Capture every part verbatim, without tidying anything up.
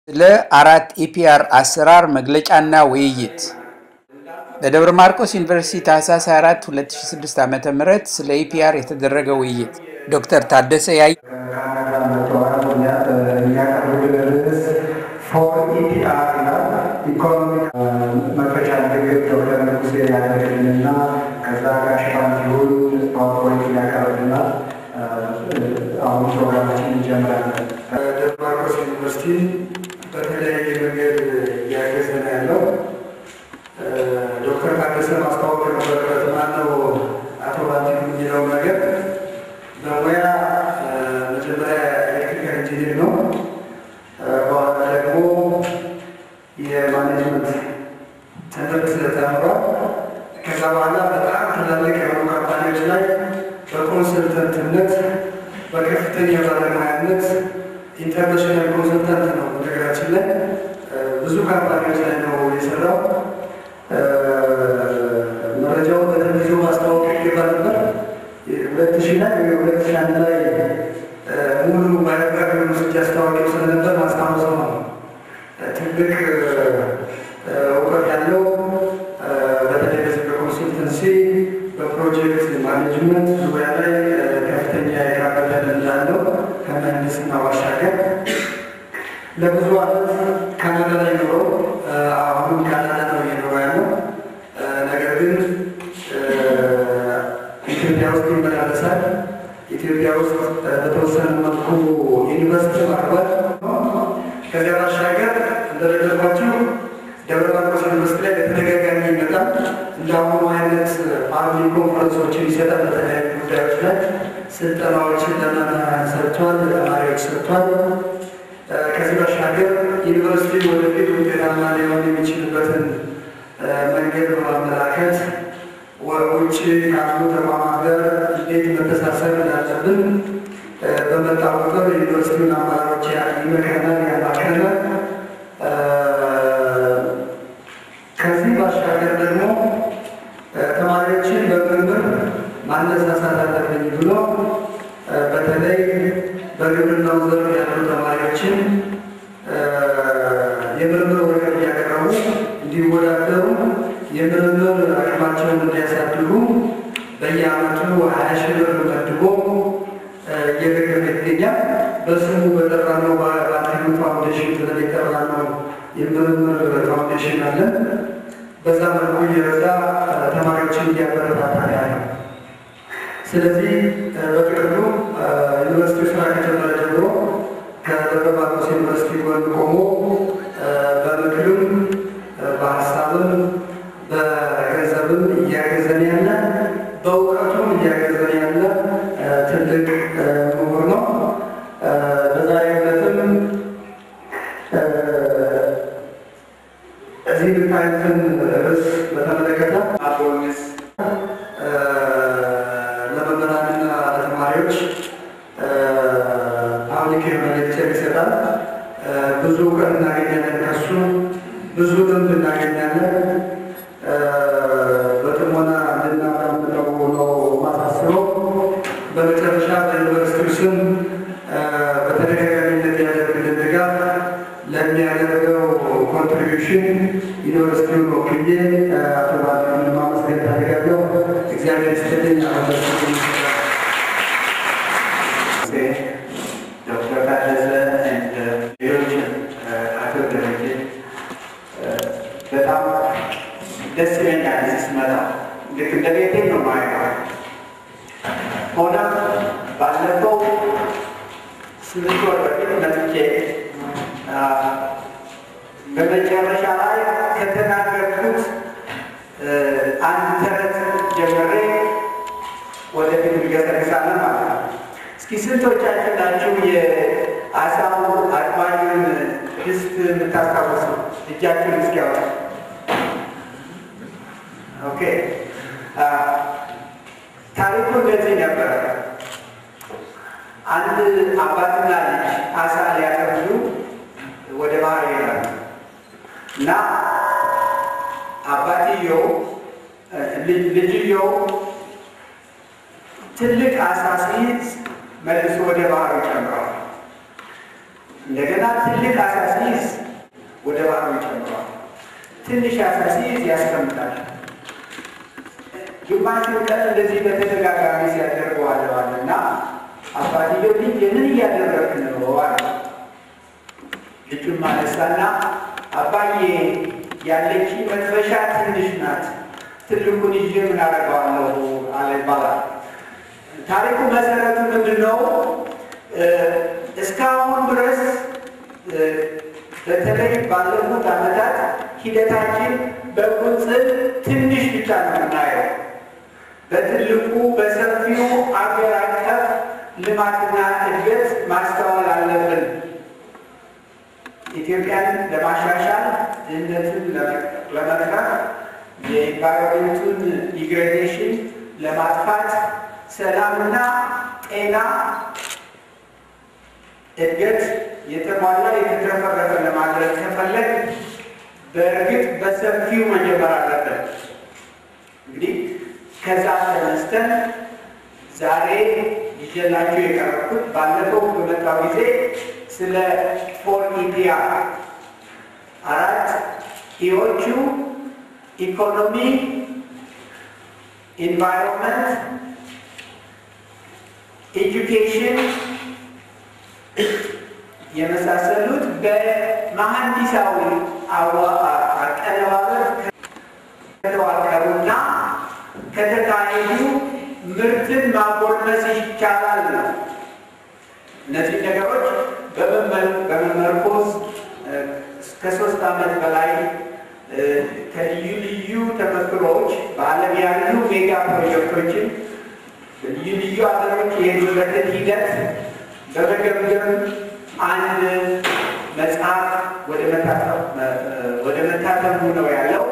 ለአራት ኢፒአር አሰራር መግለጫና ውይይት በደብረ ማርቆስ ዩኒቨርሲቲ ታህሳስ አራት ሁለት ሺህ ስድስት ዓመተ ምህረት ስለ ኢፒአር የተደረገ ውይይት ዶክተር ታደሰ ያይ for E P R economic መፈቻ ነገር ዶክተር ንጉሴ ያደረግልንና ከዛ ጋር ሽፋንቲውን ፓወርፖይንት ያቀርብልና አሁን ፕሮግራማችን እንጀምራለን። ደብረ ማርቆስ ዩኒቨርሲቲ በተለያየ መንገድ ያገዘን ያለው ዶክተር ታደሰ ማስታወቅ ነበረበት ማነው አቶ ባንቲ የሚለው ነገር በሙያ መጀመሪያ ኤሌክትሪካል ኢንጂነር ነው። በኋላ ደግሞ የማኔጅመንት ትምህርት ተምሯል። ከዛ በኋላ በጣም ትላልቅ የሆኑ ካምፓኒዎች ላይ በኮንሰልተንትነት በከፍተኛ ባለሙያነት ኢንተርናሽናል ኮንሰልታንት ነው። ነገራችን ላይ ብዙ ካምፓኒዎች ላይ ነው የሰራው። መረጃውን በቴሌቪዥን ማስታወቅ ይገባ ነበር። ሁለት ሺህ ላይ ሁለት ሺህ አንድ ላይ ሙሉ ባዮግራፊውን ውስጥ ያስታወቀው ስለነበር ማስታወሰው ነው። ትልቅ እውቀት ያለው በተለይ በዚህ በኮንሰልተንሲ በፕሮጀክት ማኔጅመንት ዙሪያ ላይ ከፍተኛ የካበተ እንዳለው ከመንግስትና ባሻገር ለብዙ ዓመት ካናዳ ላይ ኖሮ አሁን ካናዳ ነው እየኖረ ያለው። ነገር ግን ኢትዮጵያ ውስጥ ይመላለሳል። ኢትዮጵያ ውስጥ በተወሰነ መልኩ ዩኒቨርሲቲ ማርባት ከዚያ ባሻገር እንደነገርኳችሁ ደብረ ማርቆስ ዩኒቨርሲቲ ላይ በተደጋጋሚ ይመጣል። እንዳሁኑ አይነት ፓብሊክ ኮንፈረንሶችን ይሰጣል። በተለያዩ ጉዳዮች ላይ ስልጠናዎችን ለመምህራን ሰጥቷል፣ ለተማሪዎች ሰጥቷል። ከዚህ ባሻገር ዩኒቨርሲቲ ወደፊት ውጤታማ ሊሆን የሚችልበትን መንገድ በማመላከት ውጭ ካሉ ተቋማት ጋር እንዴት መተሳሰብ እንዳለብን በመጣ ቁጥር ዩኒቨርሲቲውን አመራሮች ይመክረናል፣ ያማክረናል። ከዚህ ባሻገር ደግሞ ተማሪዎችን በምርምር ማነሳሳት አለብኝ ብሎ በተለይ በግብርናው ዘርፍ ያሉ ተማሪዎችን የምርምር ወረቀት እያቀረቡ እንዲወዳደሩ የምርምር አቅማቸውን እንዲያሳድጉ በየዓመቱ ሀያ ሺህ ብር መድቦ እየደገፈ ይገኛል። በስሙ በጠራነው በአንቲኑ ፋውንዴሽን ብለን የጠራነው የምርምር ፋውንዴሽን አለን። በዛ መልኩ እየረዳ ተማሪዎችን እያበረታታ ያለው። ስለዚህ በጥቅሉ ዩኒቨርሲቲው ስራ ከጀመረ ጀምሮ ከደብረ ማርቆስ ዩኒቨርሲቲ ጎን ቆሞ በምክርም በሀሳብም በገንዘብም እያገዘን ያለ በእውቀቱም እያገዘን ያለ ትልቅ ምሁር ነው። በዛሬው ዕለትም እዚህ ብታዩትን ርዕስ በተመለከተ አቦንስ ለመምህራንና ለተማሪዎች ፓብሊክ የሆነ ሌክቸር ይሰጣል። ብዙ እውቀት እናገኛለን ከሱ፣ ብዙ ልምድ እናገኛለን። በጥሞና እንድናዳምጠው ነው ማሳስበው። በመጨረሻ በዩኒቨርሲቲው ስም በተደጋጋሚነት ያደረግልን ድጋፍ ለሚያደርገው ኮንትሪቢዩሽን ዩኒቨርሲቲውን ወክዬ አቶ ባንቲን ማመስገን ታደርጋለሁ። እግዚአብሔር ይስጥልኝ። ዶክተር ታደሰ ሌሎች አቶ ደረጀ በጣም ደስ ይለኛል። እዚህ ስመጣ ልክ እንደ ቤቴ ነው ማየው። ሆነ ባለፈው ስምንት ወር በፊት መጥቼ በመጨረሻ ላይ ከተናገርኩት አንድ ተረት ጀምሬ ወደፊት እንገሰግሳለን ማለት ነው። እስኪ ስንቶቻችን ናችሁ የአሳው አጥማጁን ድስት የምታስታውሱ? እጃችሁን እስኪያወጡ። ኦኬ። ታሪኩ እንደዚህ ነበረ። አንድ አባትና ልጅ አሳ ሊያጠምዱ ወደ ባህር ይሄዳሉ እና አባትየው ልጅየው ትልቅ አሳ ሲይዝ መልሶ ወደ ባህር ይጨምረዋል። እንደገና ትልቅ አሳሲዝ ወደ ባሩ ይጨምራል። ትንሽ አሳሲዝ ያስቀምጣል። ግማሽ ቀን እንደዚህ በተደጋጋሚ ሲያደርገው አለዋልና አባትየው ልጅ ምን እያደረግህ ነው አለ። ልጁም አነሳና አባዬ ያለች መጥበሻ ትንሽ ናት፣ ትልቁን ይዤ ምን አደርገዋለሁ አለ ይባላል። ታሪኩ መሰረቱ ምንድን ነው? እስካሁን ድረስ በተለይ ባለፉት ዓመታት ሂደታችን በቁንጽል ትንሽ ብቻ ነው የምናየው። በትልቁ በሰፊው አገር አቀፍ ልማትና እድገት ማስተዋል አለብን። ኢትዮጵያን ለማሻሻል ድህነትን ለመቅረፍ የኢንቫይሮንመንቱን ዲግሬዴሽን ለማጥፋት ሰላምና ጤና እድገት የተሟላ የተትረፈረፈ ለማድረግ ከፈለግ በእርግጥ በሰፊው መጀመር አለብን። እንግዲህ ከዛ ተነስተን ዛሬ ይዤላችሁ የቀረብኩት ባለፈው በመጣው ጊዜ ስለ ፎር ኢፒአር አራት ኢዎቹ ኢኮኖሚ፣ ኢንቫይሮንመንት፣ ኤጁኬሽን የመሳሰሉት በመሐንዲሳዊ አቀነባበር ከተዋቀሩና ከተካሄዱ ምርትን ማጎልመስ ይቻላል ነው። እነዚህ ነገሮች በመመርኮዝ ከሶስት ዓመት በላይ ከልዩ ልዩ ተመክሮች በዓለም ያሉ ሜጋ ፕሮጀክቶችን ልዩ ልዩ ሀገሮች የሄዱበትን ሂደት በመገምገም አንድ መጽሐፍ ወደ መታተሙ ነው ያለው።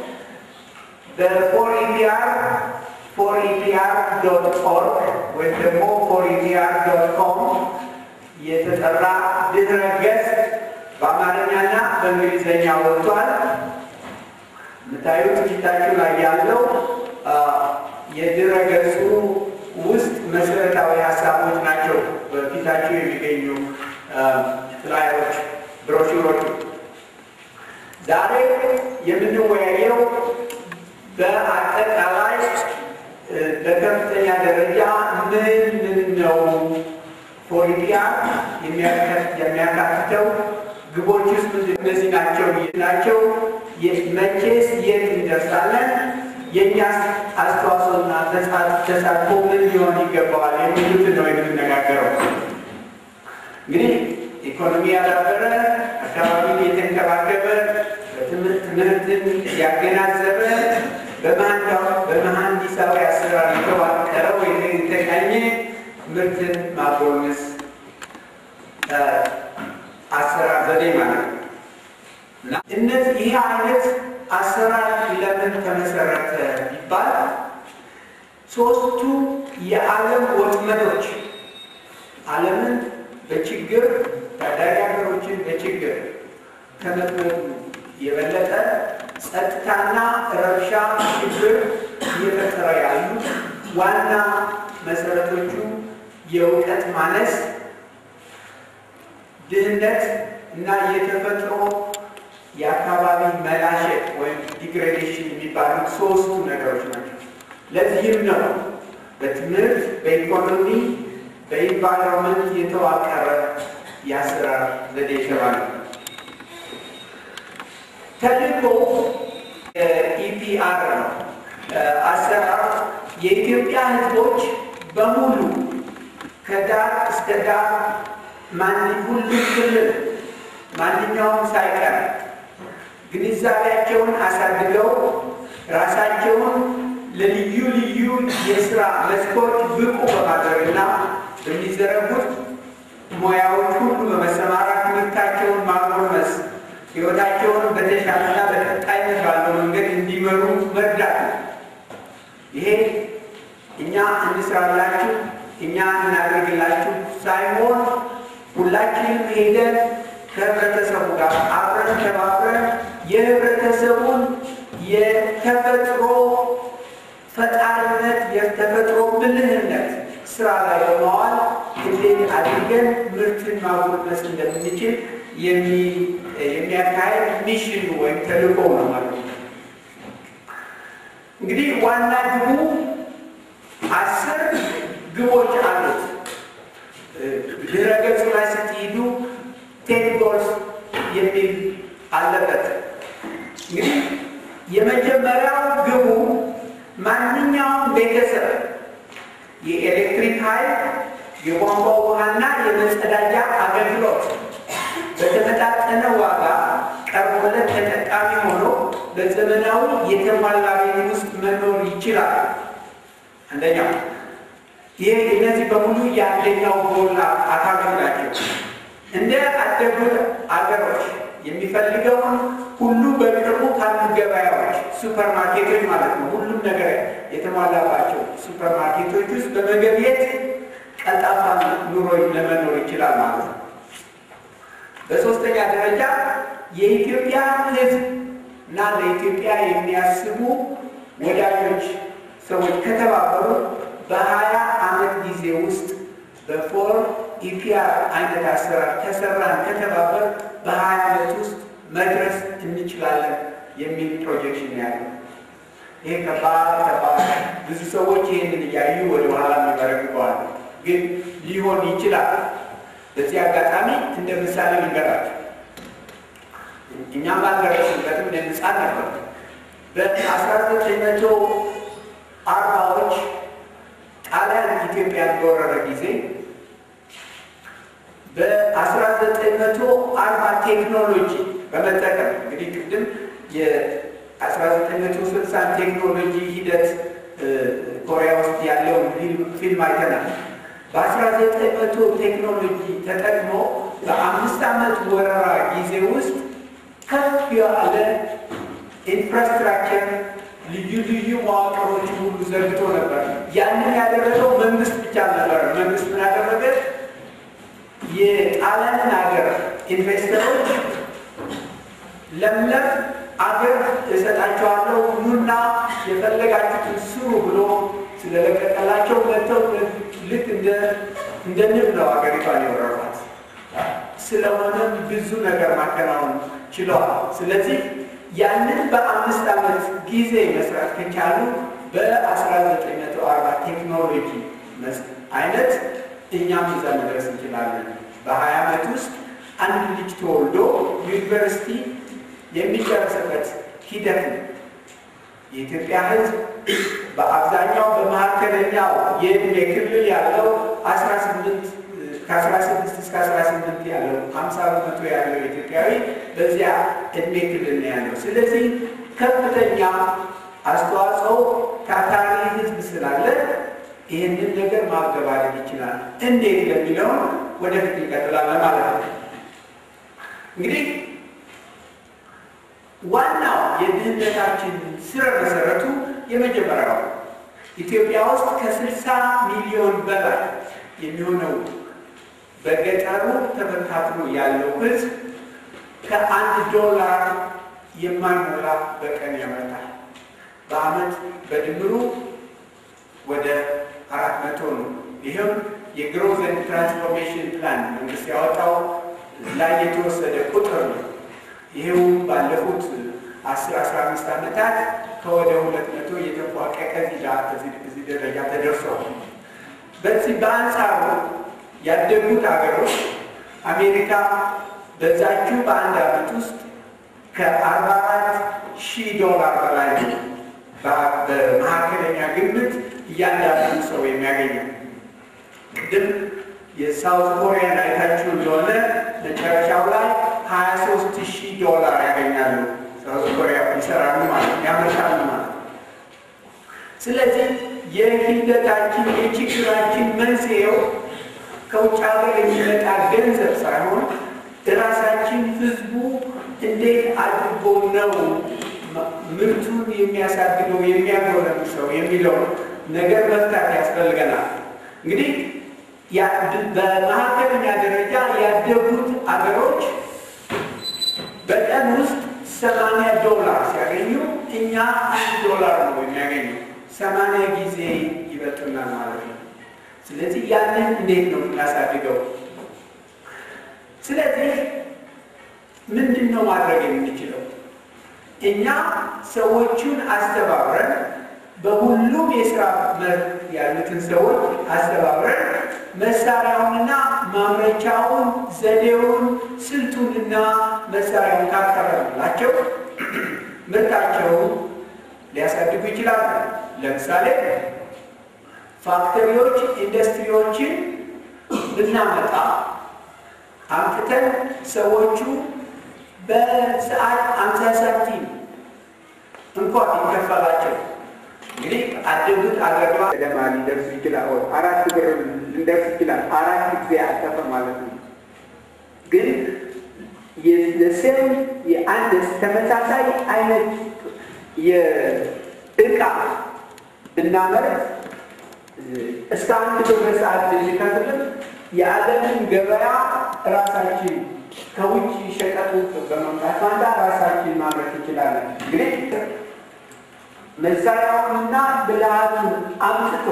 በፎር ኢፒአር ፎር ኢፒአር ዶት ኦርግ ወይም ደግሞ ፎር ኢፒአር ዶት ኮም የተጠራ ድህረ ገጽ በአማርኛና በእንግሊዝኛ ወጥቷል። የምታዩት ፊታችሁ ላይ ያለው የድህረ ገጹ ውስጥ መሰረታዊ ሀሳቦች ናቸው። በፊታችሁ የሚገኙ ፍላየሮች፣ ብሮሹሮች። ዛሬ የምንወያየው በአጠቃላይ በከፍተኛ ደረጃ ምን ምን ነው ፎር ኢፒአር የሚያካትተው፣ ግቦች ውስጥ ምንድን እነዚህ ናቸው ናቸው መቼስ የት እንደርሳለን፣ የእኛስ አስተዋጽኦና ተሳትፎ ምን ሊሆን ይገባዋል የሚሉትን ነው የምንነጋገረው። እንግዲህ ኢኮኖሚ ያዳበረ፣ አካባቢን የተንከባከበ፣ ትምህርትን ያገናዘበ፣ በመሐንዲሳዊ አሰራር የተዋቀረ ወይም የተቃኘ ምርትን ማጎልመስ አሰራር ዘዴ ማለት ነው። እና እነዚህ ይህ አይነት አሰራር ለምን ተመሰረተ ቢባል ሶስቱ የዓለም ወጥመዶች ዓለምን በችግር ታዳጊ ሀገሮችን በችግር ከመጥመዱ የበለጠ ጸጥታና ረብሻ ችግር እየፈጠረ ያሉ ዋና መሰረቶቹ የእውቀት ማነስ፣ ድህነት እና የተፈጥሮ የአካባቢ መላሸት ወይም ዲግሬዴሽን የሚባሉት ሶስቱ ነገሮች ናቸው። ለዚህም ነው በትምህርት፣ በኢኮኖሚ፣ በኢንቫይሮንመንት የተዋቀረ የአሰራር ዘዴ የተባለ ተልዕኮ ኢፒአር ነው። አሰራር የኢትዮጵያ ሕዝቦች በሙሉ ከዳር እስከ ዳር ማን ሁሉ ክልል ማንኛውም ሳይቀር ግንዛቤያቸውን አሳድገው ራሳቸውን ለልዩ ልዩ የስራ መስኮች ብቁ በማድረግና በሚዘረጉት ሙያዎች ሁሉ በመሰማራት ምርታቸውን ማጎልመስ፣ ሕይወታቸውን በተሻለና በቀጣይነት ባለው መንገድ እንዲመሩ መርዳት ነው። ይሄ እኛ እንስራላችሁ እኛ እናደርግላችሁ ሳይሆን ሁላችንም ሄደን ከህብረተሰቡ ጋር አብረን ተባብረን የህብረተሰቡን የተፈጥሮ ፈጣሪነት የተፈጥሮ ብልህነት ስራ ላይ በማዋል እንዴት አድርገን ምርትን ማጎልበስ እንደምንችል የሚያካሄድ ሚሽን ወይም ተልእኮ ነው ማለት ነው። እንግዲህ ዋና ግቡ አስር ግቦች አሉት። ድረገጹ ላይ ስትሄዱ ቴን ጎልስ የሚል አለበት። እንግዲህ የመጀመሪያው ግቡ ማንኛውም ቤተሰብ የኤሌክትሪክ ኃይል፣ የቧንቧ ውሃና የመጸዳጃ አገልግሎት በተመጣጠነ ዋጋ ቀርቦለት ተጠቃሚ ሆኖ በዘመናዊ የተሟላ ቤት ውስጥ መኖር ይችላል። አንደኛው ይህ እነዚህ በሙሉ የአንደኛው ጎል አካሎች ናቸው። እንደ አደጉት አገሮች የሚፈልገውን ሁሉ በቅርቡ ካሉ ገበያዎች፣ ሱፐርማርኬቶች ማለት ነው፣ ሁሉም ነገር የተሟላባቸው ሱፐርማርኬቶች ውስጥ በመገብየት ቀልጣፋ ኑሮ ለመኖር ይችላል ማለት ነው። በሶስተኛ ደረጃ የኢትዮጵያ ሕዝብ እና ለኢትዮጵያ የሚያስቡ ወዳጆች ሰዎች ከተባበሩ በሀያ ዓመት ጊዜ ውስጥ በፎር ኢፒአር አይነት አሰራር ከሰራን ከተባበር በሀያ ዓመት ውስጥ መድረስ እንችላለን የሚል ፕሮጀክሽን ያለው። ይሄ ከባድ ከባድ ብዙ ሰዎች ይህንን እያዩ ወደ ኋላ የሚበረግገዋል፣ ግን ሊሆን ይችላል። በዚህ አጋጣሚ እንደ ምሳሌ ልንገራቸው። እኛም ባልደረስንበትም ለምሳሌ ነበር። በአስራ ዘጠኝ መቶ አርባዎች ጣሊያን ኢትዮጵያን በወረረ ጊዜ በአስራ ዘጠኝ መቶ አርባ ቴክኖሎጂ በመጠቀም እንግዲህ ቅድም የአስራ ዘጠኝ መቶ ስልሳ ቴክኖሎጂ ሂደት ኮሪያ ውስጥ ያለውን ፊልም አይተናል። በአስራ ዘጠኝ መቶ ቴክኖሎጂ ተጠቅሞ በአምስት ዓመት ወረራ ጊዜ ውስጥ ከፍ ያለ ኢንፍራስትራክቸር ልዩ ልዩ መዋቅሮች ሁሉ ዘርግቶ ነበር። ያንን ያደረገው መንግስት ብቻ ነበር። መንግስት ምን ያደረገ? የጣሊያንን ሀገር ኢንቨስተሮች ለምለም አገር እሰጣቸዋለሁ ኑና የፈለጋችሁትን ስሩ ብሎ ስለለቀቀላቸው መጥተው ልክ እንደ እንደ ንብ ነው አገሪቷን የወረሯት። ስለሆነም ብዙ ነገር ማከናወን ችለዋል። ስለዚህ ያንን በአምስት ዓመት ጊዜ መስራት ከቻሉ በአስራ ዘጠኝ መቶ አርባ ቴክኖሎጂ አይነት እኛም እዛ መድረስ እንችላለን። በሀያ ዓመት ውስጥ አንድ ልጅ ተወልዶ ዩኒቨርሲቲ የሚጨርስበት ሂደት ነው። የኢትዮጵያ ሕዝብ በአብዛኛው በመካከለኛው የዕድሜ ክልል ያለው አስራ ስምንት ከአስራ ስድስት እስከ አስራ ስምንት ያለው ሀምሳ በመቶ ያለው ኢትዮጵያዊ በዚያ ዕድሜ ክልል ነው ያለው። ስለዚህ ከፍተኛ አስተዋጽኦ ታታሪ ሕዝብ ስላለ ይህንን ነገር ማገባደድ ይችላል። እንዴት ለሚለው ወደፊት እንቀጥላለን ማለት ነው። እንግዲህ ዋናው የድህነታችን ስረ መሰረቱ የመጀመሪያው ኢትዮጵያ ውስጥ ከስልሳ ሚሊዮን በላይ የሚሆነው በገጠሩ ተበታትኖ ያለው ሕዝብ ከአንድ ዶላር የማይሞላ በቀን ያመርታል። በአመት በድምሩ ወደ አራት መቶ ነው። ይህም የግሮዝ ኤንድ ትራንስፎርሜሽን ፕላን መንግስት ያወጣው ላይ የተወሰደ ቁጥር ነው። ይሄው ባለፉት አስር አስራ አምስት ዓመታት ከወደ ሁለት መቶ የተፏቀቀ እዚህ ደረጃ ተደርሷል። በዚህ በአንጻሩ ያደጉት ሀገሮች አሜሪካ በዛችሁ በአንድ ዓመት ውስጥ ከአርባ አራት ሺህ ዶላር በላይ በመካከለኛ ግምት እያንዳንዱ ሰው የሚያገኘው። ቅድም የሳውት ኮሪያን አይታችሁ እንደሆነ መጨረሻው ላይ ሀያ ሶስት ሺህ ዶላር ያገኛሉ። ሳውት ኮሪያ ይሰራሉ ማለት ያመርታሉ ማለት። ስለዚህ የሂደታችን የችግራችን መንስኤው ከውጭ ሀገር የሚመጣ ገንዘብ ሳይሆን ራሳችን ህዝቡ እንዴት አድርጎ ነው ምርቱን የሚያሳድገው የሚያጎለብሰው የሚለው ነገር መፍታት ያስፈልገናል። እንግዲህ በመካከለኛ ደረጃ ያደጉት አገሮች በቀን ውስጥ ሰማንያ ዶላር ሲያገኙ እኛ አንድ ዶላር ነው የሚያገኙ። ሰማንያ ጊዜ ይበልጡናል ማለት ነው። ስለዚህ ያንን እንዴት ነው እናሳድገው? ስለዚህ ምንድን ነው ማድረግ የምንችለው? እኛ ሰዎቹን አስተባብረን በሁሉም የስራ መስክ ያሉትን ሰዎች አስተባብረን መሳሪያውንና ማምረቻውን ዘዴውን ስልቱንና መሳሪያውን ካቀረብላቸው ምርታቸውን ሊያሳድጉ ይችላሉ። ለምሳሌ ፋክተሪዎች ኢንዱስትሪዎችን ብናመጣ አምጥተን ሰዎቹ በሰዓት አምሳ ሳንቲም እንኳን ይከፈላቸው እንግዲህ አደጉት አገሯ ደማ ሊደርስ ይችላል። አራት ብር ሊደርስ ይችላል። አራት ጊዜ አጠፈ ማለት ነው። ግን የሰም የአንድ ተመሳሳይ አይነት የእቃ እናመርት እስከ አንድ ብር ሰዓት ሊከፍል የዓለምን ገበያ ራሳችን ከውጭ ሸቀጡ በመምጣት ማንዳ ራሳችን ማምረት እንችላለን። እንግዲህ መሳሪያውንና ብልሃቱን አምጥቶ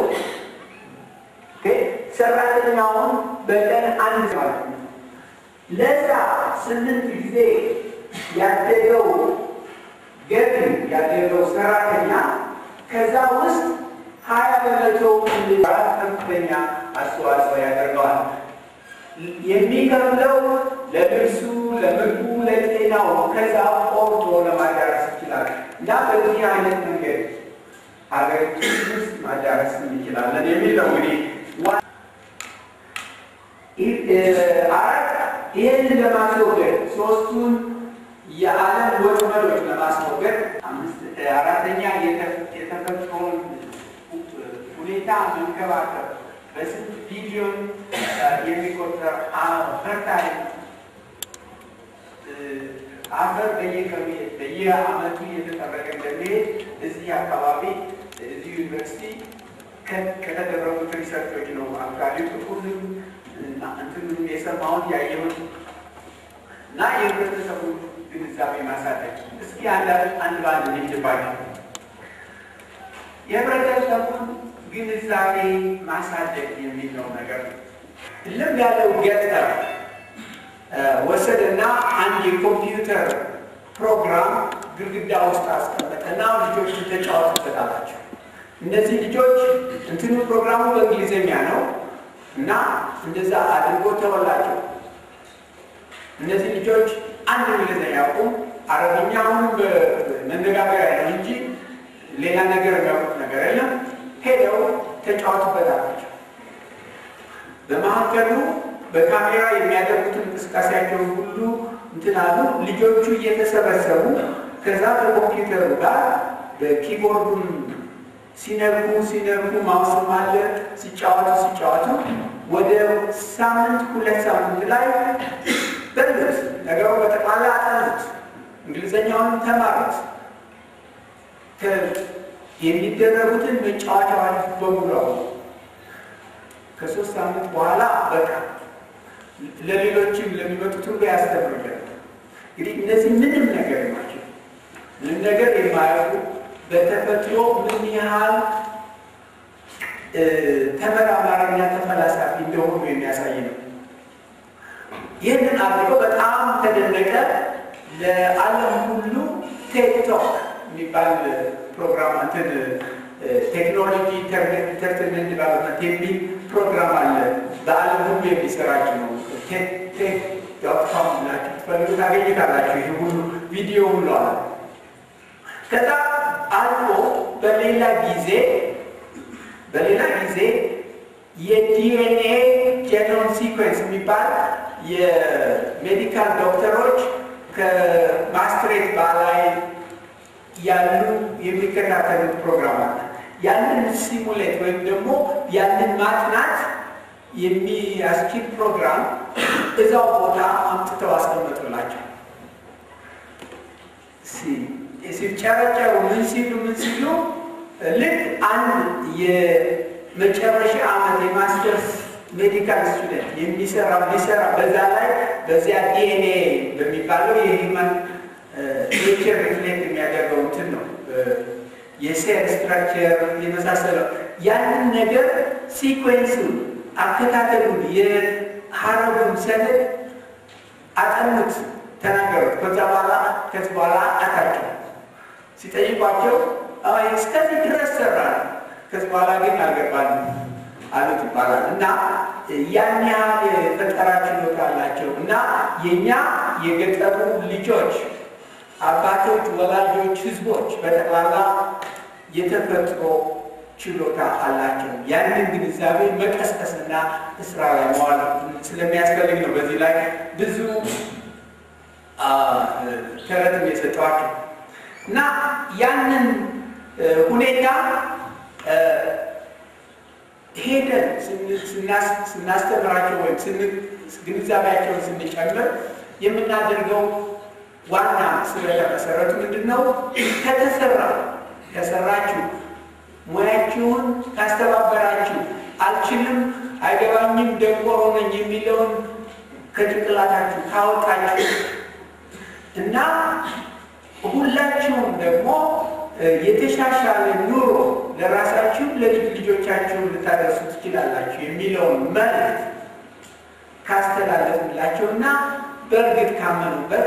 ሰራተኛውን በቀን አንድ ማለት ነው ለዛ ስምንት ጊዜ ያደገው ገቢ ያደገው ሰራተኛ ከዛ ውስጥ ሀያ በመቶ ከፍተኛ አስተዋጽኦ ያደርገዋል። የሚከፍለው ለልብሱ፣ ለምግቡ፣ ለጤናው ከዛ ቆርጦ ለማዳረስ ይችላል እና በዚህ አይነት መንገድ ሀገሪቱን ውስጥ ማዳረስ እንችላለን የሚል ነው። እንግዲህ አራት ይህንን ለማስወገድ ሶስቱን የዓለም ወጥመዶች ለማስወገድ አራተኛ የተፈጥሮን ሁኔታ መንከባከብ በስንት ቢሊዮን የሚቆጠር ፈርታይል አፈር በየቀኑ በየዓመቱ እየተጠረቀ እንደሚሄድ እዚህ አካባቢ እዚህ ዩኒቨርሲቲ ከተደረጉት ሪሰርቾች ነው አካባቢ ሁሉም እንትንም የሰማሁት ያየሁት እና የህብረተሰቡ ግንዛቤ ማሳደግ እስኪ አንድ ባንድ ልጅባቸው የህብረተሰቡን ግንዛቤ ማሳደግ የሚለው ነገር ነው። ልም ያለው ገጠር ወሰደና አንድ የኮምፒውተር ፕሮግራም ግድግዳ ውስጥ አስቀመጠና ልጆች ተጫወቱበት አላቸው። እነዚህ ልጆች እንትኑ ፕሮግራሙ በእንግሊዝኛ ነው እና እንደዛ አድርጎ ተወላቸው። እነዚህ ልጆች አንድ እንግሊዝኛ ያውቁም፣ አረብኛውን በመነጋገር ያለው እንጂ ሌላ ነገር የሚያውቁት ነገር የለም። ሄደው ተጫወቱበት አላቸው። በመካከሉ በካሜራ የሚያደርጉትን እንቅስቃሴያቸውን ሁሉ እንትን አሉ። ልጆቹ እየተሰበሰቡ ከዛ በኮምፒውተሩ ጋር በኪቦርዱን ሲነኩ ሲነኩ ማውስም አለ ሲጫወቱ ሲጫወቱ ወደ ሳምንት ሁለት ሳምንት ላይ በልት ነገሩ በጠቅላላ አጠኑት፣ እንግሊዝኛውን ተማሩት። የሚደረጉትን መጫወቻዎች በሙሉ ከሶስት ሳምንት በኋላ በቃ ለሌሎችም ለሚመጡት ሁሉ ያስተምሩልን። እንግዲህ እነዚህ ምንም ነገር የማይችሉ ምንም ነገር የማያውቁ በተፈጥሮ ምን ያህል ተመራማሪና ተፈላሳፊ እንደሆኑ የሚያሳይ ነው። ይህንን አድርገው በጣም ተደነቀ። ለዓለም ሁሉ ቴክቶክ የሚባል ፕሮግራም እንትን ቴክኖሎጂ ኢንተርቴንመንት ዲቨሎፕመንት የሚል ፕሮግራም አለ። በዓለም ሁሉ የሚሰራጭ ነው። ቴክ ዶት ኮም ናቸው ፈልጉ ታገኙታላችሁ። ይህ ሁሉ ቪዲዮ ሁሉ አለ። ከዛ አልፎ በሌላ ጊዜ በሌላ ጊዜ የዲኤንኤ ጄኖም ሲኩዌንስ የሚባል የሜዲካል ዶክተሮች ከማስትሬት በላይ ያሉ የሚከታተሉት ፕሮግራም አለ። ያንን ሲሙሌት ወይም ደግሞ ያንን ማጥናት የሚያስችል ፕሮግራም እዛው ቦታ አምጥተው አስቀመጡላቸው። ሲጨረጨሩ ምን ሲሉ ምን ሲሉ ልክ አንድ የመጨረሻ ዓመት የማስተርስ ሜዲካል ስቱደንት የሚሰራ ሊሰራ በዛ ላይ በዚያ ዲኤንኤ በሚባለው የሂውማን ኔቸር ሪፍሌክት የሚያደርገው እንትን ነው የሴል ስትራክቸር የመሳሰለው ያንን ነገር ሲኩዌንሱን አከታተሉን የሐረጉን ሰነድ አጠኑት፣ ተናገሩት። ከዛ በኋላ ከዚህ በኋላ አታቸው ሲጠይቋቸው አይ እስከዚህ ድረስ ሰራን፣ ከዚህ በኋላ ግን አልገባንም አሉት ይባላል። እና ያን ያህል የፈጠራ ችሎታ አላቸው። እና የእኛ የገጠሩ ልጆች፣ አባቶች፣ ወላጆች፣ ህዝቦች በጠቅላላ የተፈጥሮ ችሎታ አላቸው። ያንን ግንዛቤ መቀስቀስና ስራ ላይ መዋል ስለሚያስፈልግ ነው በዚህ ላይ ብዙ ተረትም የሰጠዋቸው። እና ያንን ሁኔታ ሄደን ስናስተምራቸው ወይም ግንዛቤያቸውን ስንጨምር የምናደርገው ዋና ስለተመሰረቱ ምንድን ነው? ከተሰራ ከሰራችሁ ሙያችሁን ካስተባበራችሁ፣ አልችልም፣ አይገባኝም፣ ደንቆሮ ነኝ የሚለውን ከጭንቅላታችሁ ካወጣችሁ እና ሁላችሁም ደግሞ የተሻሻለ ኑሮ ለራሳችሁ ለልጅ ልጆቻችሁ ልታደርሱ ትችላላችሁ የሚለውን መልእክት ካስተላለፍላቸውና በእርግጥ ካመኑበት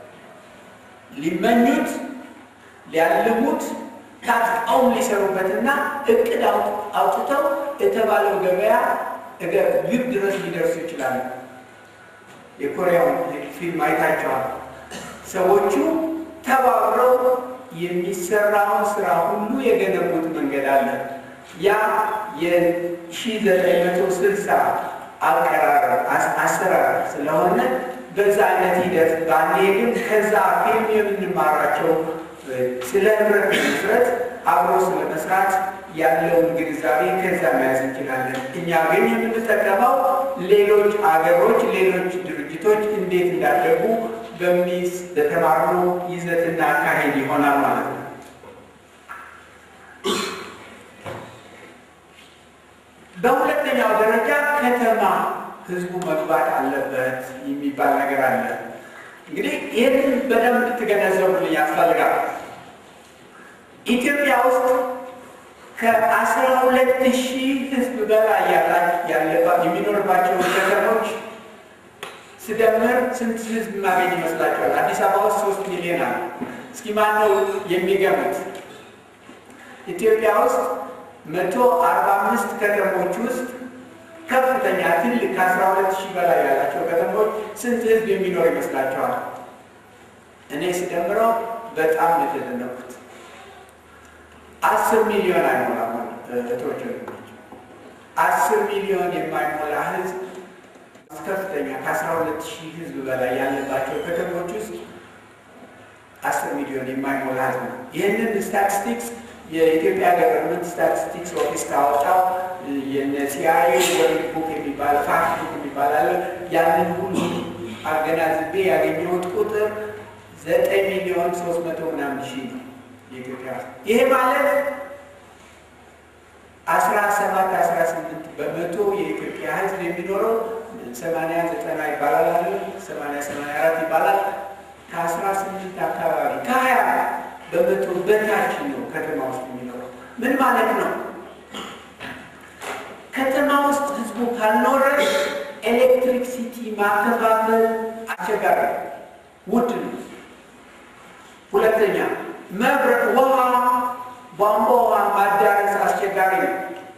ሊመኙት ሊያልሙት ታጥቀው ሊሰሩበትና እቅድ አውጥተው የተባለው ገበያ ግብ ድረስ ሊደርሱ ይችላሉ። የኮሪያውን ፊልም አይታቸዋል። ሰዎቹ ተባብረው የሚሰራውን ስራ ሁሉ የገነቡት መንገድ አለ። ያ የሺህ ዘጠኝ መቶ ስልሳ አቀራረብ አሰራር ስለሆነ በዛ አይነት ሂደት ባንሄድም ከዛ ፊልም የምንማራቸው ስለ ህብረት መስረት አብሮ ስለመስራት ያለውን ግንዛቤ ከዛ መያዝ እንችላለን። እኛ ግን የምንጠቀመው ሌሎች አገሮች ሌሎች ድርጅቶች እንዴት እንዳደጉ በሚስ በተማርነው ይዘትና አካሄድ ይሆናል ማለት ነው። በሁለተኛው ደረጃ ከተማ ህዝቡ መግባት አለበት የሚባል ነገር አለ። እንግዲህ ይህንን በደንብ እንድትገነዘቡልኝ ያስፈልጋል። ኢትዮጵያ ውስጥ ከአስራ ሁለት ሺህ ህዝብ በላይ ያለባት የሚኖርባቸው ከተሞች ስደምር ስንት ህዝብ ማገኝ ይመስላችኋል? አዲስ አበባ ውስጥ ሶስት ሚሊዮን አለ። እስኪ ማን ነው የሚገምት? ኢትዮጵያ ውስጥ መቶ አርባ አምስት ከተሞች ውስጥ ከፍተኛ ትልቅ ከአስራ ሁለት ሺህ በላይ ያላቸው ከተሞች ስንት ህዝብ የሚኖር ይመስላችኋል? እኔ ስደምረው በጣም የተደነኩት አስር ሚሊዮን አይሞላም። እህቶች አስር ሚሊዮን የማይሞላ ህዝብ ከፍተኛ ከአስራ ሁለት ሺህ ህዝብ በላይ ያለባቸው ከተሞች ውስጥ አስር ሚሊዮን የማይሞላ ህዝብ ነው። ይህንን ስታቲስቲክስ የኢትዮጵያ ገቨርንመንት ስታቲስቲክስ ኦፊስ ካወጣው የሲአይኤ ወርልድ ቡክ የሚባል ፋክት ቡክ የሚባል አለ። ያንን ሁሉ አገናዝቤ ያገኘሁት ቁጥር ዘጠኝ ሚሊዮን ሶስት መቶ ምናምን ሺህ ነው የኢትዮጵያ። ይሄ ማለት አስራ ሰባት አስራ ስምንት በመቶ የኢትዮጵያ ህዝብ የሚኖረው ሰማንያ ዘጠና ይባላል አለ ሰማንያ ሰማንያ አራት ይባላል። ከአስራ ስምንት አካባቢ ከሀያ በመቶ በታች ነው ከተማ ውስጥ የሚኖረው። ምን ማለት ነው? ከተማ ውስጥ ህዝቡ ካልኖረ ኤሌክትሪክሲቲ ማከፋፈል አስቸጋሪ ውድ ነው። ሁለተኛ መብራት፣ ውሃ፣ ቧንቧ ውሃ ማዳረስ አስቸጋሪ ነው።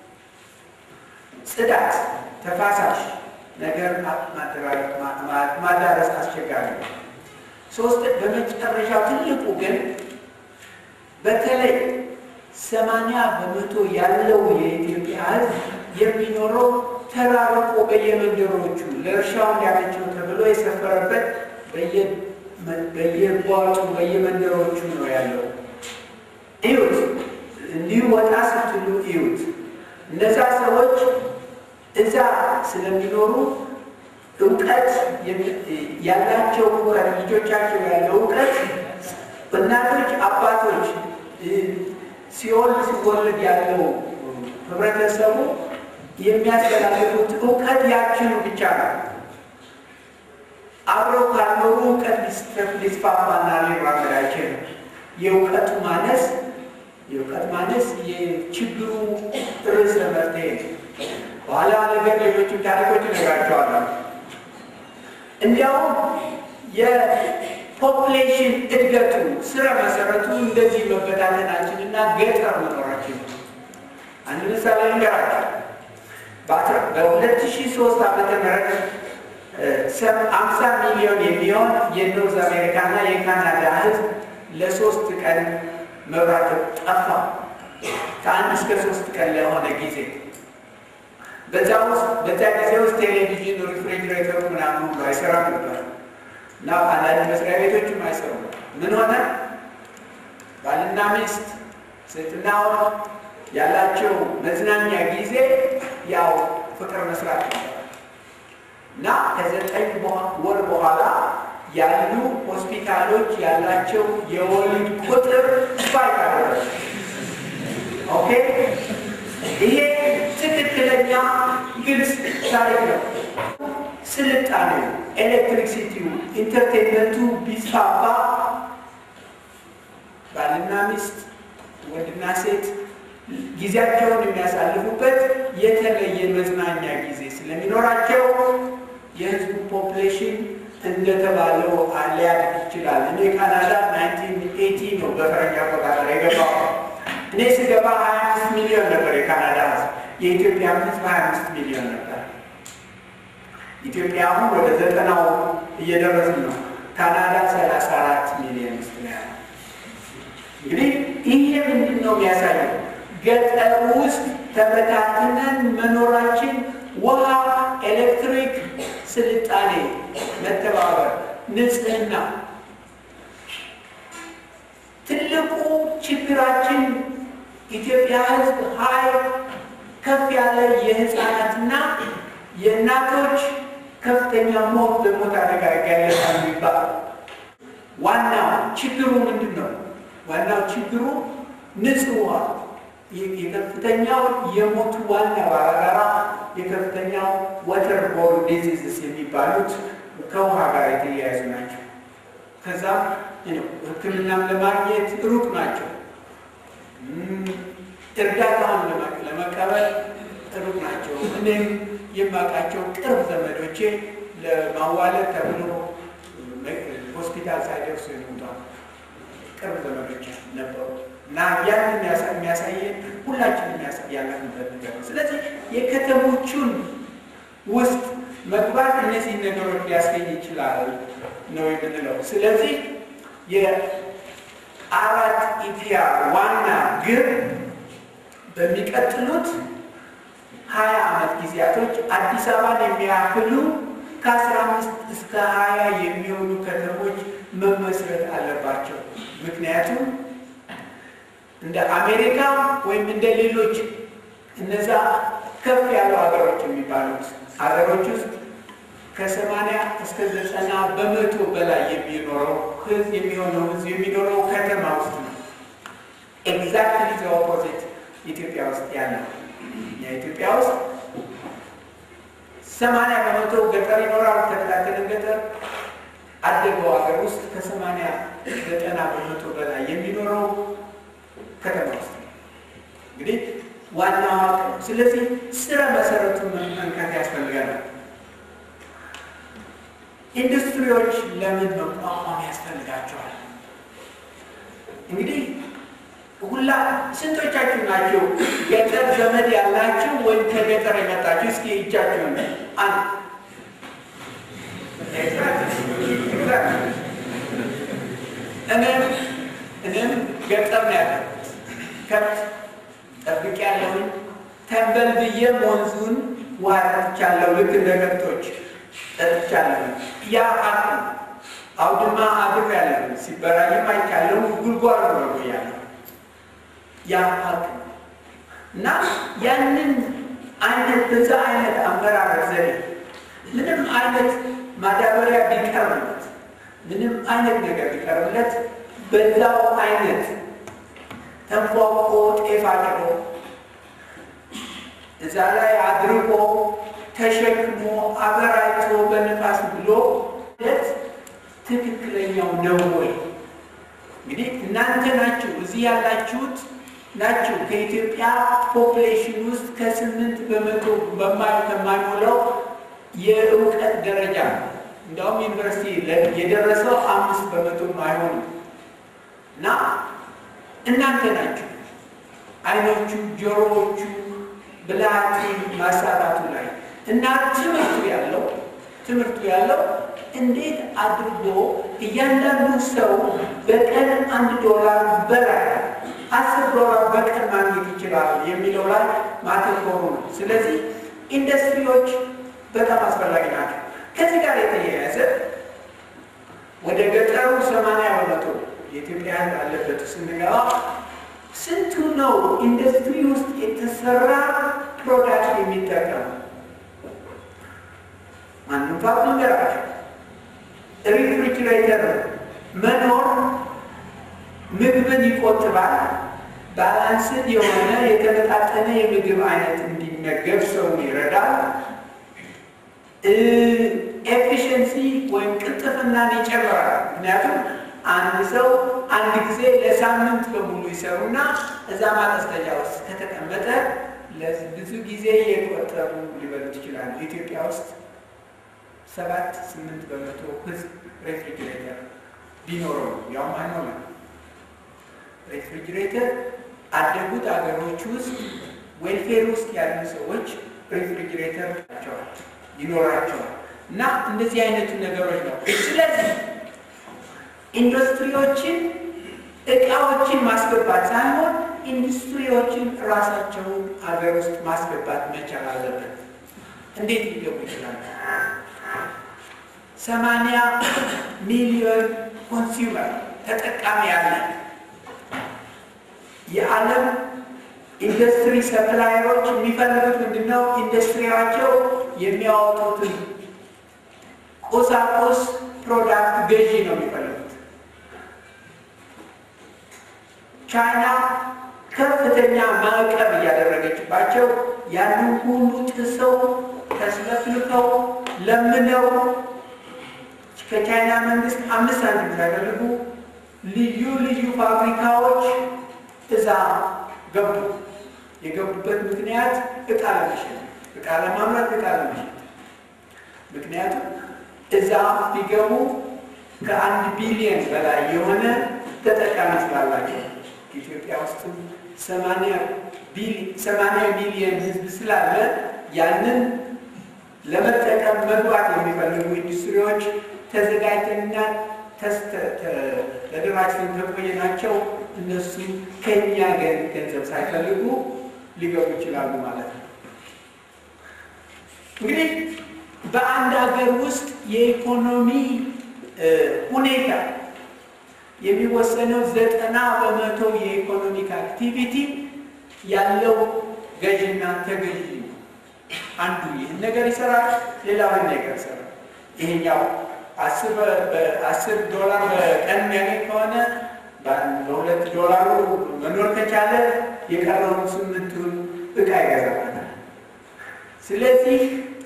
ጽዳት፣ ተፋሳሽ ነገር ማዳረስ አስቸጋሪ ነው። ሶስት በመጨረሻው ትልቁ ግን በተለይ ሰማንያ በመቶ ያለው የኢትዮጵያ ህዝብ የሚኖረው ተራርቆ በየመንደሮቹ ለእርሻው እንዲያመቸው ተብሎ የሰፈረበት በየቧጩ በየመንደሮቹ ነው ያለው። እዩት፣ እንዲሁ ወጣ ስትሉ እዩት። እነዛ ሰዎች እዛ ስለሚኖሩ እውቀት ያላቸው እውቀት ልጆቻቸው ያለው እውቀት እናቶች አባቶች ሲወልድ ሲወልድ ያለው ህብረተሰቡ የሚያስተላልፉት እውቀት ያችኑ ብቻ ነው። አብረው ካልኖሩ እውቀት ሊስፋፋና ሊራመድ አይችልም። የእውቀቱ ማነስ የእውቀት ማነስ የችግሩ ርዕሰ መፍትሄ ነው። በኋላ ነገር ሌሎችም ታሪኮች እነግራቸዋለሁ። እንዲያውም የፖፕሌሽን እድገቱ ስረ መሰረቱ እንደዚህ መበታተናችንና ገጠር መኖራችን ነው። አንድ ምሳሌ ልንገራቸው። በሁለት ሺህ ሦስት ዓመተ ምህረት አምሳ ሚሊዮን የሚሆን የኖርዝ አሜሪካና የካናዳ ህዝብ ለሶስት ቀን መብራት ጠፋ። ከአንድ እስከ ሶስት ቀን ለሆነ ጊዜ በዛ ውስጥ በዛ ጊዜ ውስጥ ቴሌቪዥን፣ ሪፍሪጅሬተር ምናምን ሁሉ አይሰራም ነበር እና አንዳንድ መስሪያ ቤቶችም አይሰሩም። ምን ሆነ? ባልና ሚስት ሴትና ወንድ ያላቸው መዝናኛ ጊዜ ያው ፍቅር መስራት ነበር እና ከዘጠኝ ወር በኋላ ያሉ ሆስፒታሎች ያላቸው የወሊድ ቁጥር ስፓይክ አደረገ። ኦኬ፣ ይሄ ትክክለኛ ግልጽ ታሪክ ነው። ስልጣኔው፣ ኤሌክትሪክሲቲው፣ ኢንተርቴንመንቱ ቢስፋፋ ባልና ሚስት ወንድና ሴት ጊዜያቸውን የሚያሳልፉበት የተለየ መዝናኛ ጊዜ ስለሚኖራቸው የህዝቡ ፖፕሌሽን እንደተባለው ሊያድግ ይችላል። እኔ ካናዳ ናይንቲን ኤይቲ ነው በፈረንጅ አቆጣጠር የገባው። እኔ ስገባ ሀያ አምስት ሚሊዮን ነበር የካናዳ ህዝብ፣ የኢትዮጵያ ህዝብ ሀያ አምስት ሚሊዮን ነበር። ኢትዮጵያ አሁን ወደ ዘጠናው እየደረስን ነው። ካናዳ ሰላሳ አራት ሚሊዮን ውስጥ ነው ያለው። እንግዲህ ይሄ ምንድን ነው የሚያሳየው? ገጠር ውስጥ ተበታትነን መኖራችን ውሃ፣ ኤሌክትሪክ፣ ስልጣኔ፣ መተባበር፣ ንጽህና ትልቁ ችግራችን ኢትዮጵያ ህዝብ ኃይል ከፍ ያለ የህፃናትና የእናቶች ከፍተኛ ሞት በሞት አደጋ ያጋለጣል የሚባል ዋናው ችግሩ ምንድን ነው? ዋናው ችግሩ ንጹህ ውሃ። የከፍተኛው የሞቱ ዋና ባራራ የከፍተኛው ወተር ቦርን ዲዚዝስ የሚባሉት ከውሃ ጋር የተያያዙ ናቸው። ከዛም ሕክምናም ለማግኘት ሩቅ ናቸው። እርዳታውን ለመቀበል ሩቅ ናቸው። እኔም የማውቃቸው ቅርብ ዘመዶቼ ለማዋለድ ተብሎ ሆስፒታል ሳይደርሱ የሞቷል ቅርብ ዘመዶቼ ነበሩ እና ያንን የሚያሳየን ሁላችንም ያለንበት ነገር ነው። ስለዚህ የከተሞቹን ውስጥ መግባት እነዚህ ነገሮች ሊያስገኝ ይችላል ነው የምንለው። ስለዚህ የአራት ኢፒአር ዋና ግብ በሚቀጥሉት ሀያ ዓመት ጊዜያቶች አዲስ አበባን የሚያክሉ ከአስራ አምስት እስከ ሀያ የሚሆኑ ከተሞች መመስረት አለባቸው። ምክንያቱም እንደ አሜሪካ ወይም እንደ ሌሎች እነዛ ከፍ ያሉ ሀገሮች የሚባሉት ሀገሮች ውስጥ ከሰማንያ እስከ ዘጠና በመቶ በላይ የሚኖረው ህዝብ የሚሆነው ህዝብ የሚኖረው ከተማ ውስጥ ነው። ኤግዛክትሊ ዘ ኦፖዚት ኢትዮጵያ ውስጥ ያለው የኢትዮጵያ ውስጥ ሰማንያ በመቶ ገጠር ይኖራል። ተከታተልን ገጠር አደገው ሀገር ውስጥ ከሰማንያ ዘጠና በመቶ በላይ የሚኖረው ከተማ ውስጥ ነው። እንግዲህ ዋናው ሀቅ ነው። ስለዚህ ስረ መሰረቱን መንካት ያስፈልጋል። ኢንዱስትሪዎች ለምን መቋቋም ያስፈልጋቸዋል? እንግዲህ ሁላ ስንቶቻችሁ ናቸው ገጠር ዘመድ ያላችሁ ወይም ከገጠር የመጣችሁ? እስኪ እጃችሁ ነው አንድ እኔም እኔም ገጠር ነው ያለው። ከብት ጠብቅ ያለውን ተንበል ብዬ ወንዙን ውሃ ጠጥቻለሁ። ልክ እንደ ከብቶች ጠጥቻለሁ። ያ ሀቅ አውድማ አድር ያለው ሲበራይም አይቻለሁ። ጉልጓር ነው ያለው ያ ሀቅ እና ያንን አይነት በዛ አይነት አመራር ዘዴ ምንም አይነት ማዳበሪያ ቢቀርብለት ምንም አይነት ነገር ቢቀርብለት በዛው አይነት ተንፏቆ ጤፍ አጭዶ እዛ ላይ አድርጎ ተሸክሞ አበራይቶ በንፋስ ብሎ ትክክለኛው ነው ወይ? እንግዲህ እናንተ ናችሁ እዚህ ያላችሁት ናቸው። ከኢትዮጵያ ፖፑሌሽን ውስጥ ከስምንት በመቶ በማይሞላው የእውቀት ደረጃ እንደውም ዩኒቨርሲቲ የደረሰው አምስት በመቶ ማይሆን እና እናንተ ናችሁ አይኖቹ ጆሮዎቹ ብልሃት ማሳራቱ ላይ እና ትምህርቱ ያለው ትምህርቱ ያለው እንዴት አድርጎ እያንዳንዱ ሰው በቀን አንድ ዶላር በላይ አስር ዶላር በቀን ማግኘት ይችላል የሚለው ላይ ማተኮሩ ነው። ስለዚህ ኢንዱስትሪዎች በጣም አስፈላጊ ናቸው። ከዚህ ጋር የተያያዘ ወደ ገጠሩ ሰማንያ በመቶ የኢትዮጵያ ሕዝብ አለበት ስንገባ ስንቱ ነው ኢንዱስትሪ ውስጥ የተሰራ ፕሮዳክት የሚጠቀሙ? ማንም ፋብሪካ ነገራቸው ሪፍሪጅሬተር መኖር ምግብን ይቆጥባል። ባላንስድ የሆነ የተመጣጠነ የምግብ አይነት እንዲመገብ ሰውን ይረዳል። ኤፊሽንሲ ወይም ቅልጥፍናን ይጨምራል። ምክንያቱም አንድ ሰው አንድ ጊዜ ለሳምንት በሙሉ ይሰሩና እዛ ማቀዝቀዣ ውስጥ ከተቀመጠ ለብዙ ጊዜ የቆጠሩ ሊበሉት ይችላሉ። ኢትዮጵያ ውስጥ ሰባት ስምንት በመቶ ህዝብ ሬፍሪጅሬተር ቢኖረው ያውም አይሞላም። ሬፍሪጅሬተር አደጉት አገሮች ውስጥ ዌልፌር ውስጥ ያሉ ሰዎች ሬፍሪጅሬተር ይኖራቸዋል እና እንደዚህ አይነቱ ነገሮች ነው። ስለዚህ ኢንዱስትሪዎችን እቃዎችን ማስገባት ሳይሆን ኢንዱስትሪዎችን ራሳቸውን አገር ውስጥ ማስገባት መቻል አለበት። እንዴት ሊገቡ ይችላል? ሰማንያ ሚሊዮን ኮንሱመር ተጠቃሚ ያለ የዓለም ኢንዱስትሪ ሰፕላየሮች የሚፈልጉት ምንድነው? ኢንዱስትሪያቸው የሚያወጡትን ቁሳቁስ ፕሮዳክት ገዢ ነው የሚፈልጉት። ቻይና ከፍተኛ ማዕቀብ እያደረገችባቸው ያንን ሁሉ ጥሰው ተስለፍልፈው ለምነው ከቻይና መንግስት አምስት ሳንቲም ሳይፈልጉ ልዩ ልዩ ፋብሪካዎች እዛ ገቡ። የገቡበት ምክንያት እቃ ለመሸጥ፣ እቃ ለማምረት፣ እቃ ለመሸጥ። ምክንያቱም እዛ ቢገቡ ከአንድ ቢሊየን በላይ የሆነ ተጠቃሚ ስላላቸው ኢትዮጵያ ውስጥ ሰማንያ ሚሊየን ህዝብ ስላለ ያንን ለመጠቀም መግባት የሚፈልጉ ኢንዱስትሪዎች ተዘጋጅተንና ተደራጅተን ከቆየናቸው እነሱ ከኛ ገንዘብ ሳይፈልጉ ሊገቡ ይችላሉ ማለት ነው። እንግዲህ በአንድ ሀገር ውስጥ የኢኮኖሚ ሁኔታ የሚወሰነው ዘጠና በመቶ የኢኮኖሚክ አክቲቪቲ ያለው ገዥና ተገዥ ነው። አንዱ ይህን ነገር ይሰራል፣ ሌላው ነገር ይሰራል። ይሄኛው አስር ዶላር በቀን የሚያገኝ ከሆነ በሁለት ዶላሩ መኖር ከቻለ የቀረውን ስምንቱን እቃ ይገዛበታል። ስለዚህ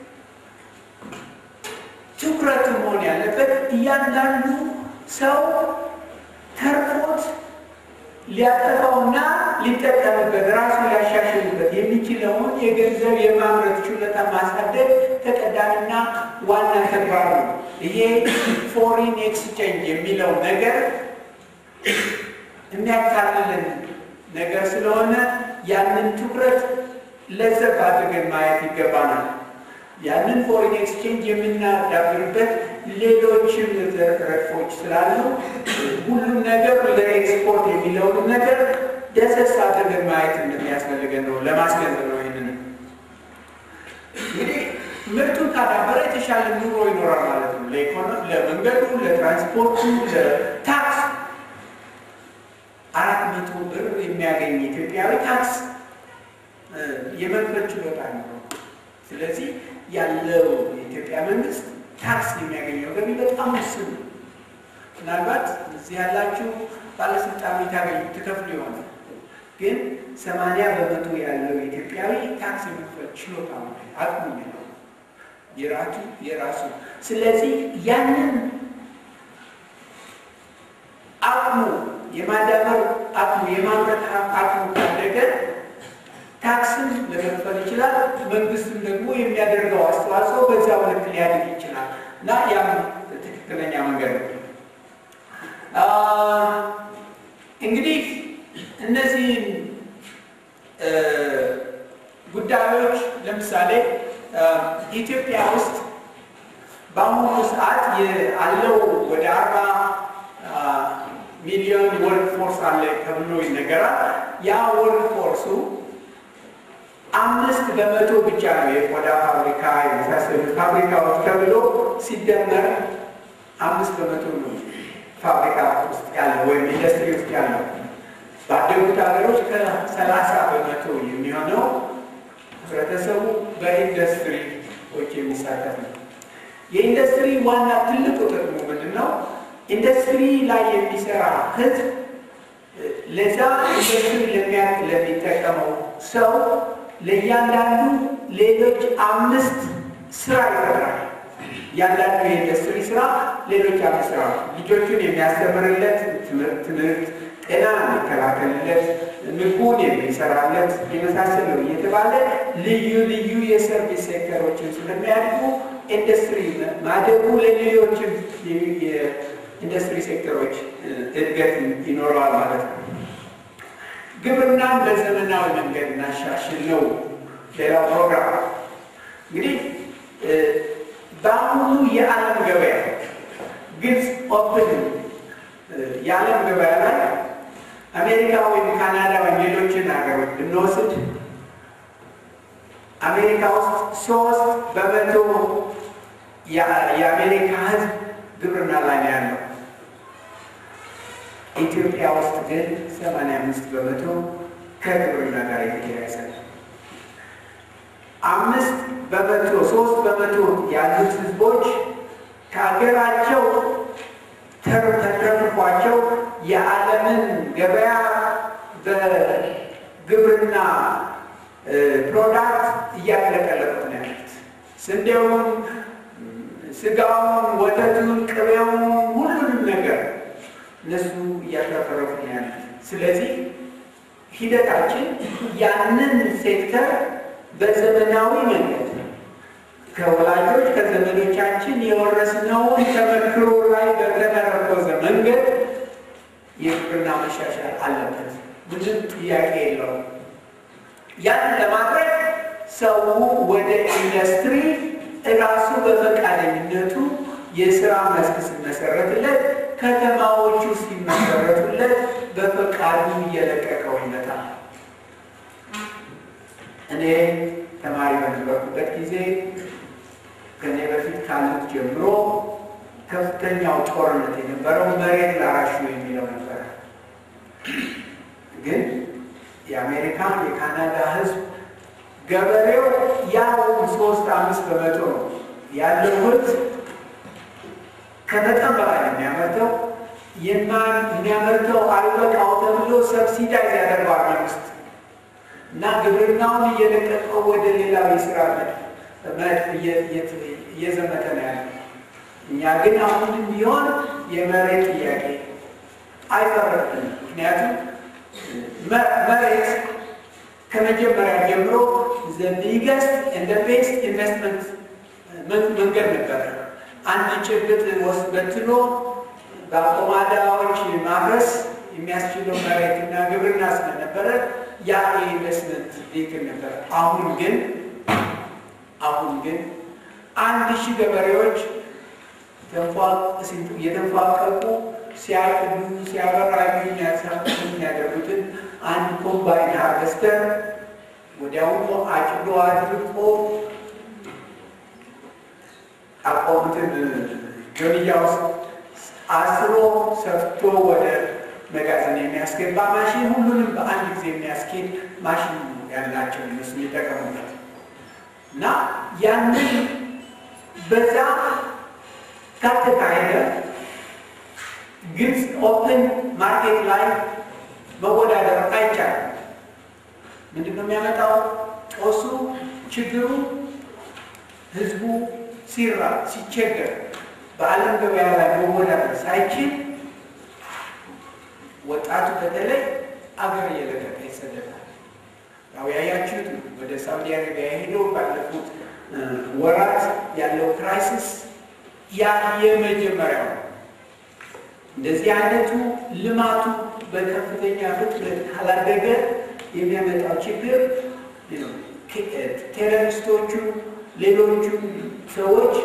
ትኩረት መሆን ያለበት እያንዳንዱ ሰው ተርፎት ሊያጠፋውና ሊጠቀምበት ራሱ ሊያሻሽልበት የሚችለውን የገንዘብ የማምረት ችሎታ ማሳደግ ተቀዳሚና ዋና ተግባር ነው። ይሄ ፎሪን ኤክስቼንጅ የሚለው ነገር የሚያካልልን ነገር ስለሆነ ያንን ትኩረት ለዘብ አድርገን ማየት ይገባናል። ያንን ፎሪን ኤክስቼንጅ የምናዳብርበት ሌሎችም ዘርፎች ስላሉ ሁሉም ነገር ለኤክስፖርት የሚለውን ነገር ደሰስ አድርገን ማየት እንደሚያስፈልገን ነው፣ ለማስገንዘብ ነው። ይህንን እንግዲህ ምርቱን ካዳበረ የተሻለ ኑሮ ይኖራል ማለት ነው። ለመንገዱ፣ ለትራንስፖርቱ፣ ለታክስ አራት መቶ ብር የሚያገኝ ኢትዮጵያዊ ታክስ የመክፈል ችሎታ ነው። ስለዚህ ያለው የኢትዮጵያ መንግስት ታክስ የሚያገኘው ገቢ በጣም ውስን ነው። ምናልባት እዚህ ያላችሁ ባለስልጣኖች ታገኙ ትከፍሉ ይሆናል፣ ግን ሰማንያ በመቶ ያለው ኢትዮጵያዊ ታክስ የመክፈል ችሎታ ነው፣ አቅሙ ነው የራሱ የራሱ። ስለዚህ ያንን አቅሙ የማዳበር አቅሙ የማምረት አቅሙ ካለ ለመክፈል ይችላል። መንግስትም ደግሞ የሚያደርገው አስተዋጽኦ በዛው ልክ ሊያድግ ይችላል እና ያም ትክክለኛ መንገድ ነው። እንግዲህ እነዚህ ጉዳዮች ለምሳሌ ኢትዮጵያ ውስጥ በአሁኑ ሰዓት ያለው ወደ አርባ ሚሊዮን ወርክ ፎርስ አለ ተብሎ ይነገራል። ያ ወርክ ፎርሱ አምስት በመቶ ብቻ ነው የቆዳ ፋብሪካ የመሳሰሉ ፋብሪካዎች ተብሎ ሲደመር አምስት በመቶ ነው ፋብሪካ ውስጥ ያለው ወይም ኢንዱስትሪ ውስጥ ያለው። ባደጉት ሀገሮች ከሰላሳ በመቶ የሚሆነው ህብረተሰቡ በኢንዱስትሪዎች የሚሳተፍ ነው። የኢንዱስትሪ ዋና ትልቁ ጥቅሙ ምንድን ነው? ኢንዱስትሪ ላይ የሚሰራ ህዝብ ለዛ ኢንዱስትሪ ለሚጠቀመው ሰው ለእያንዳንዱ ሌሎች አምስት ስራ ይፈጥራል። ያንዳንዱ የኢንዱስትሪ ስራ ሌሎች አምስት ስራ ልጆቹን የሚያስተምርለት ትምህርት፣ ጤና የሚከላከልለት፣ ምግቡን የሚሰራለት የመሳሰለው እየተባለ ልዩ ልዩ የሰርቪስ ሴክተሮችን ስለሚያድጉ ኢንዱስትሪ ማደጉ ለሌሎችም የኢንዱስትሪ ሴክተሮች እድገት ይኖረዋል ማለት ነው። ግብርናን በዘመናዊ መንገድ እናሻሽል ነው ሌላው ፕሮግራም። እንግዲህ በአሁኑ የዓለም ገበያ ግልጽ ኦፕን የዓለም ገበያ ላይ አሜሪካ ወይም ካናዳ ወይም ሌሎችን ሀገሮች ብንወስድ አሜሪካ ውስጥ ሶስት በመቶ የአሜሪካ ህዝብ ግብርና ላይ ነው ያለው። ኢትዮጵያ ውስጥ ግን ሰማንያ አምስት በመቶ ከግብርና ጋር የተያያዘ ነው። አምስት በመቶ ሶስት በመቶ ያሉት ህዝቦች ከሀገራቸው ተረፍሯቸው የዓለምን ገበያ በግብርና ፕሮዳክት እያለቀለቁ ነው ያሉት። ስንዴውን፣ ስጋውን፣ ወተቱን፣ ቅቤውን ሁሉንም ነገር እነሱ እያተረፈረፉ ነው ያሉት። ስለዚህ ሂደታችን ያንን ሴክተር በዘመናዊ መንገድ ከወላጆች ከዘመዶቻችን የወረስነውን ተመክሮ ላይ በተመረኮዘ መንገድ የግብርና መሻሻል አለበት። ምንም ጥያቄ የለውም። ያን ለማድረግ ሰው ወደ ኢንዱስትሪ እራሱ በፈቃደኝነቱ የስራ መስክ ሲመሰረትለት፣ ከተማዎቹ ሲመሰረቱለት በፈቃዱ እየለቀቀው ይመጣል። እኔ ተማሪ በነበርኩበት ጊዜ ከኔ በፊት ካሉት ጀምሮ ከፍተኛው ጦርነት የነበረው መሬት ላራሹ የሚለው ነበር። ግን የአሜሪካን የካናዳ ህዝብ ገበሬው ያው ሶስት አምስት በመቶ ነው ያለው ህዝብ ከመጠን በላይ የሚያመርተው የማን የሚያመርተው አልበቃው ተብሎ ሰብሲዳይዝ ያደርገዋል መንግስት እና ግብርናውን እየለቀቀው ወደ ሌላው የስራ መድ እየዘመተ ነው ያለው። እኛ ግን አሁንም ቢሆን የመሬት ጥያቄ አይፈረድም። ምክንያቱም መሬት ከመጀመሪያ ጀምሮ the biggest and the best investment መንገድ ነበረ። አንድ ጭብጥ ወስዶ በትኖ በአቆማዳዎች ማፍረስ የሚያስችለው መሬትና ግብርና ስለነበረ ያ ኢንቨስትመንት ሊክል ነበር። አሁን ግን አሁን ግን አንድ ሺህ ገበሬዎች የተንፏቀቁ ሲያቅዱ ሲያበራዩ የሚያደርጉትን አንድ ኮምባይን ሃርቨስተር ወዲያውኑ አጭዶ አድርቆ አቆምትን ጆንያ ውስጥ አስሮ ሰፍቶ ወደ መጋዘን የሚያስገባ ማሽን፣ ሁሉንም በአንድ ጊዜ የሚያስኬድ ማሽን ያላቸው እነሱ የሚጠቀሙበት እና ያንን በዛ ከተካሄደ ግልጽ ኦፕን ማርኬት ላይ መወዳደር አይቻልም። ምንድን ነው የሚያመጣው? ጦሱ ችግሩ ህዝቡ ሲራ ሲቸገር በዓለም ገበያ ላይ መወዳደር ሳይችል ወጣቱ በተለይ አገር እየለቀቀ ይሰደዳል። ያው ያያችሁት ወደ ሳውዲ አረቢያ ሄዶ ባለፉት ወራት ያለው ክራይሲስ ያ የመጀመሪያው እንደዚህ አይነቱ ልማቱ በከፍተኛ ፍጥነት ካላደገ የሚያመጣው ችግር ነው። ቴሮሪስቶቹ ሌሎቹ ሰዎች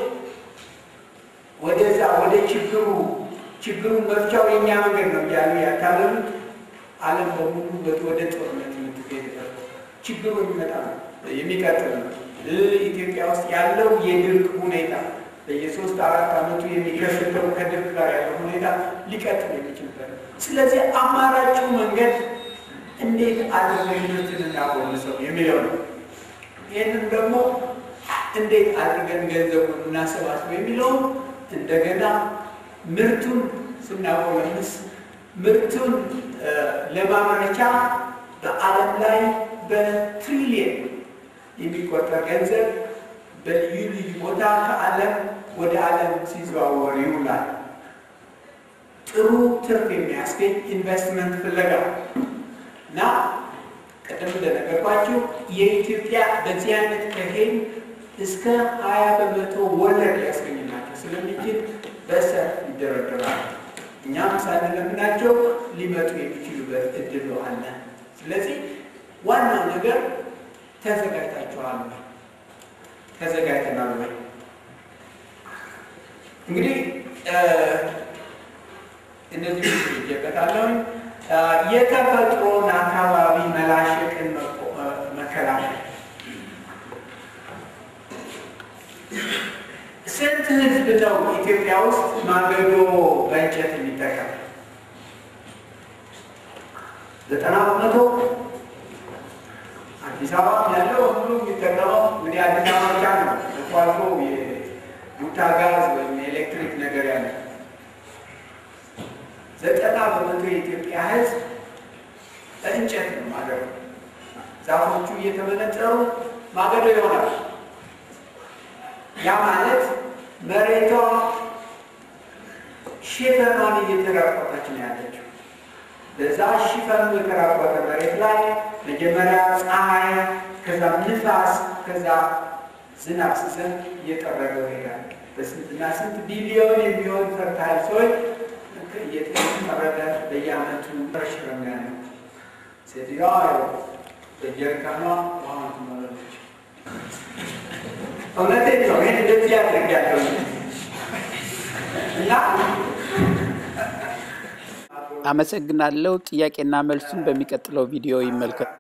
ወደዛ ወደ ችግሩ ችግሩን መፍቻው የኛ መንገድ ነው ያሉ ያካለሉት ዓለም በሙሉ ወደ ጦርነት የምትሄድበት ችግሩ ይመጣል የሚቀጥል ነው። ኢትዮጵያ ውስጥ ያለው የድርቅ ሁኔታ በየሶስት አራት ዓመቱ የሚከሰተው ከድርቅ ጋር ያለው ሁኔታ ሊቀጥል የሚችልበት ስለዚህ አማራጩ መንገድ እንዴት አድርገን ምርትን እናቆምሰው የሚለው ነው። ይህንን ደግሞ እንዴት አድርገን ገንዘቡን እናሰባስበው የሚለው እንደገና ምርቱን ስናቆምስ ምርቱን ለማምረቻ በዓለም ላይ በትሪሊየን የሚቆጠር ገንዘብ በልዩ ልዩ ቦታ ከዓለም ወደ ዓለም ሲዘዋወር ይውላል። ጥሩ ትርፍ የሚያስገኝ ኢንቨስትመንት ፍለጋ እና ቀደም እንደነገርኳችሁ የኢትዮጵያ በዚህ አይነት ከሄድ እስከ ሀያ በመቶ ወለድ ሊያስገኝላቸው ስለሚችል በሰፊ ይደረደራል። እኛም ሳንለምናቸው ሊመጡ የሚችሉበት እድል አለ። ስለዚህ ዋናው ነገር ተዘጋጅታችኋል ወይ? ተዘጋጅተናል ወይ? እንግዲህ እነዚህ ይጀበታለሁ የተፈጥሮን አካባቢ መላሸቅን መከላከል ስንት ህዝብ ነው ኢትዮጵያ ውስጥ ማገዶ በእንጨት የሚጠቀም? ዘጠና በመቶ አዲስ አበባ ያለው ሁሉ የሚጠቀመው እንግዲህ አዲስ አበባ ብቻ ነው። ተቋርጦ የቡታ ጋዝ ወይም የኤሌክትሪክ ነገር ያለ ዘጠና በመቶ የኢትዮጵያ ህዝብ በእንጨት ነው ማገዶ። ዛፎቹ እየተመነጠሩ ማገዶ ይሆናል። ያ ማለት መሬቷ ሽፈኗን እየተራቆተች ነው ያለችው። በዛ ሽፈኑ የተራቆተ መሬት ላይ መጀመሪያ ፀሐይ፣ ከዛ ንፋስ፣ ከዛ ዝናብ ሲዘንብ እየጠረገው ይሄዳል። በስንትና ስንት ቢሊዮን የሚሆን ፈርታይል ሰዎች እየተመረደ በየዓመቱ ረሽረም ያለው ሴትዮዋ በጀሪካኗ ውሃን ትሞላለች። እውነቴን ነው። ይህን እንደዚህ ያደርጋለሁ እና አመሰግናለሁ። ጥያቄና መልሱን በሚቀጥለው ቪዲዮ ይመልከቱ።